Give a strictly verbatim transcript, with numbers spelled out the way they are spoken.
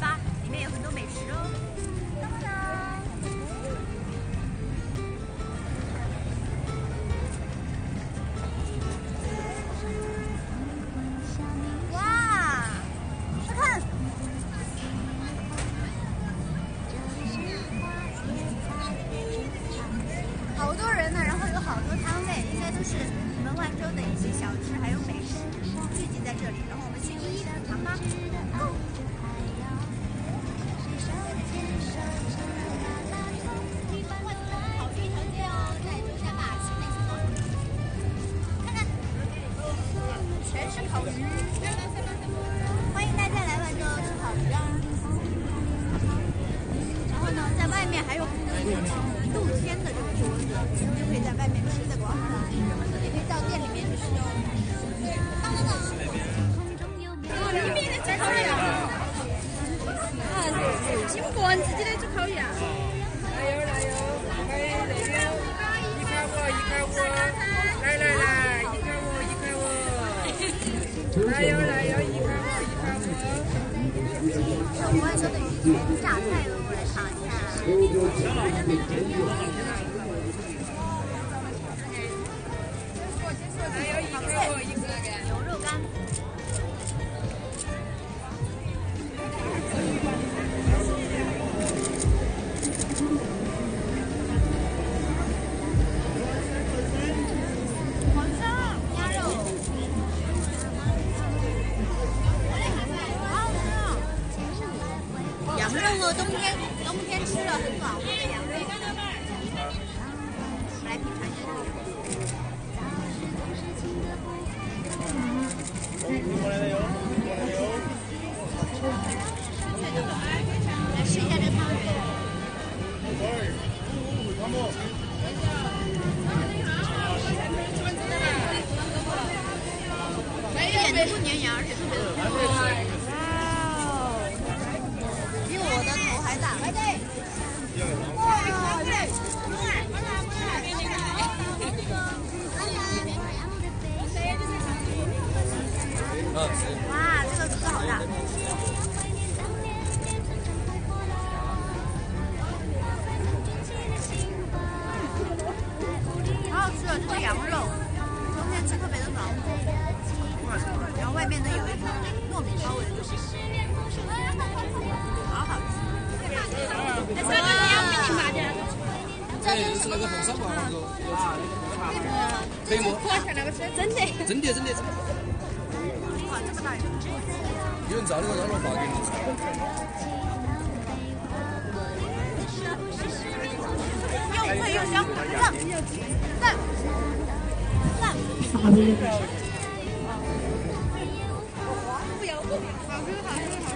吧，里面有很多美食哦。当当。哇，快看！好多人呢，然后有好多摊位，应该都是门外州的一些小吃还有美食聚集在这里。然后我们先一一尝吧。烤鱼条街哦，在中山马西内西多。看看，全是烤鱼。欢迎大家来万州吃烤鱼啊！然后呢，在外面还有很多露天的这个桌子，就可以在外面吃，在广场上，也可以到店里面去吃哦。当当当！哦，里面的煮烤鱼啊！啊，金管自己的煮烤鱼啊！ 来哟来哟，可以那边一块五，一块五，来来来，一块五一块五，来哟来哟，一块五一块五。 我外说的鱼圈榨菜哦，我来尝一下。 还有一块五一个牛肉干。黄烧鸭肉。好吃啊！羊肉哦，冬天冬天吃了很暖和的羊肉。我们来品尝一下这个羊肉。来试一下这个汤圆。一点都不粘牙，而且特别的脆。哇哦，比我的头还大。哇，哇，这个壳好大。好好吃哦，这是羊肉，冬天吃特别的暖和。然后外面呢有一层糯米包围住，好好吃。这个要给你买的。 这是那个红烧嘛，那个可以摸。 那个是真的。 真的真的。 哇，这么大一个。 有人照那个让我发给你。 又脆又香，赞赞赞。不要不要，好吃好吃好吃。